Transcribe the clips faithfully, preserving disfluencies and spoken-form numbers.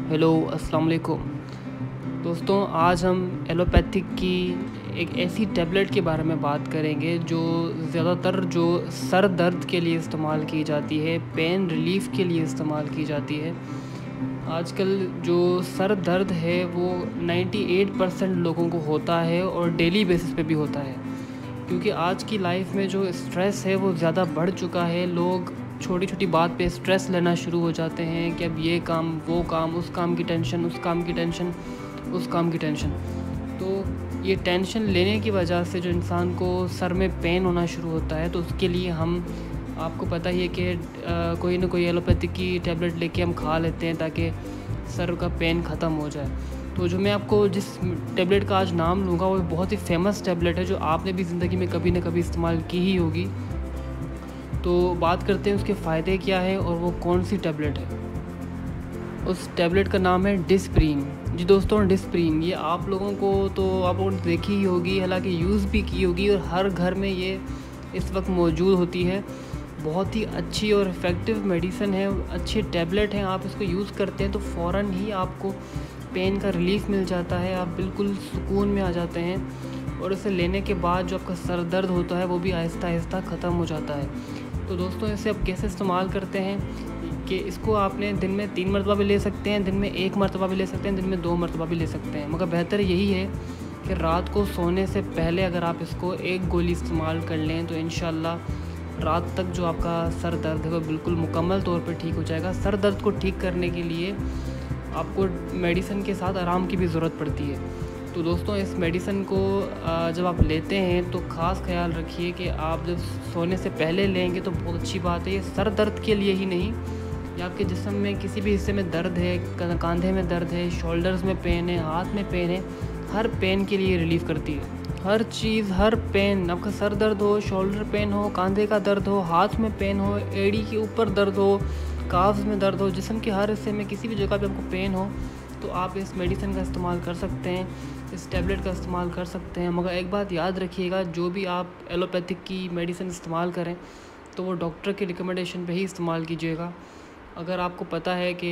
Hello अस्सलाम वालेकुम दोस्तों। आज हम एलोपैथिक की एक ऐसी टैबलेट के बारे में बात करेंगे जो ज़्यादातर जो सर दर्द के लिए इस्तेमाल की जाती है, पेन रिलीफ़ के लिए इस्तेमाल की जाती है। आजकल जो सर दर्द है वो अट्ठानवे परसेंट लोगों को होता है और डेली बेसिस पे भी होता है, क्योंकि आज की लाइफ में जो स्ट्रेस है वो ज़्यादा बढ़ चुका है। लोग छोटी छोटी बात पे स्ट्रेस लेना शुरू हो जाते हैं कि अब ये काम, वो काम, उस काम की टेंशन, उस काम की टेंशन, उस काम की टेंशन। तो ये टेंशन लेने की वजह से जो इंसान को सर में पेन होना शुरू होता है, तो उसके लिए हम, आपको पता ही है कि कोई ना कोई एलोपैथिक की टैबलेट लेके हम खा लेते हैं ताकि सर का पेन ख़त्म हो जाए। तो जो मैं आपको जिस टैबलेट का आज नाम लूँगा वो बहुत ही फेमस टैबलेट है जो आपने भी ज़िंदगी में कभी ना कभी इस्तेमाल की ही होगी। तो बात करते हैं उसके फ़ायदे क्या है और वो कौन सी टैबलेट है। उस टैबलेट का नाम है डिस्प्रीन। जी दोस्तों, डिस्प्रीन ये आप लोगों को तो आप लोगों ने देखी ही होगी, हालांकि यूज़ भी की होगी और हर घर में ये इस वक्त मौजूद होती है। बहुत ही अच्छी और इफ़ेक्टिव मेडिसिन है, अच्छी टैबलेट है। आप इसको यूज़ करते हैं तो फ़ौरन ही आपको पेन का रिलीफ़ मिल जाता है, आप बिल्कुल सुकून में आ जाते हैं और इसे लेने के बाद जो आपका सर दर्द होता है वो भी आहिस्ता आहिस्ता ख़त्म हो जाता है। तो दोस्तों, इसे आप कैसे इस्तेमाल करते हैं कि इसको आपने दिन में तीन मरतबा भी ले सकते हैं, दिन में एक मरतबा भी ले सकते हैं, दिन में दो मरतबा भी ले सकते हैं, मगर बेहतर यही है कि रात को सोने से पहले अगर आप इसको एक गोली इस्तेमाल कर लें तो इंशाल्लाह रात तक जो आपका सर दर्द है वो बिल्कुल मुकम्मल तौर पर ठीक हो जाएगा। सर दर्द को ठीक करने के लिए आपको मेडिसिन के साथ आराम की भी ज़रूरत पड़ती है। तो दोस्तों, इस मेडिसिन को जब आप लेते हैं तो ख़ास ख्याल रखिए कि आप जब सोने से पहले लेंगे तो बहुत अच्छी बात है। ये सर दर्द के लिए ही नहीं, या आपके जिस्म में किसी भी हिस्से में दर्द है, कंधे में दर्द है, शोल्डर्स में पेन है, हाथ में पेन है, हर पेन के लिए रिलीफ़ करती है। हर चीज़, हर पेन, आपका सर दर्द हो, शोल्डर पेन हो, कंधे का दर्द हो, हाथ में पेन हो, एड़ी के ऊपर दर्द हो, काफ्स में दर्द हो, जिस्म के हर हिस्से में किसी भी जगह पे आपको पेन हो तो आप इस मेडिसिन का इस्तेमाल कर सकते हैं, इस टैबलेट का इस्तेमाल कर सकते हैं। मगर एक बात याद रखिएगा, जो भी आप एलोपैथिक की मेडिसिन इस्तेमाल करें तो वो डॉक्टर के रिकमेंडेशन पे ही इस्तेमाल कीजिएगा। अगर आपको पता है कि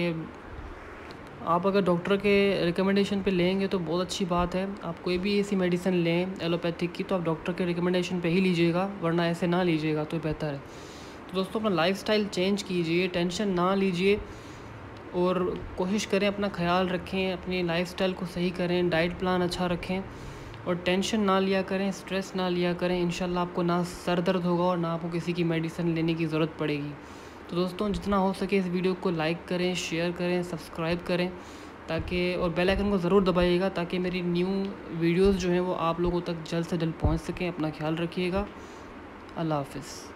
आप अगर डॉक्टर के रिकमेंडेशन पे लेंगे तो बहुत अच्छी बात है। आप कोई भी ऐसी मेडिसिन लें एलोपैथिक की तो आप डॉक्टर के रिकमेंडेशन पे ही लीजिएगा, वरना ऐसे ना लीजिएगा तो बेहतर है। तो दोस्तों, अपना लाइफस्टाइल चेंज कीजिए, टेंशन ना लीजिए और कोशिश करें अपना ख्याल रखें, अपनी लाइफस्टाइल को सही करें, डाइट प्लान अच्छा रखें और टेंशन ना लिया करें, स्ट्रेस ना लिया करें। इंशाल्लाह आपको ना सर दर्द होगा और ना आपको किसी की मेडिसिन लेने की ज़रूरत पड़ेगी। तो दोस्तों, जितना हो सके इस वीडियो को लाइक करें, शेयर करें, सब्सक्राइब करें ताकि और बेल आइकन को ज़रूर दबाइएगा ताकि मेरी न्यू वीडियोज़ जो हैं वो आप लोगों तक जल्द से जल्द पहुँच सकें। अपना ख्याल रखिएगा। अल्लाह हाफ़िज़।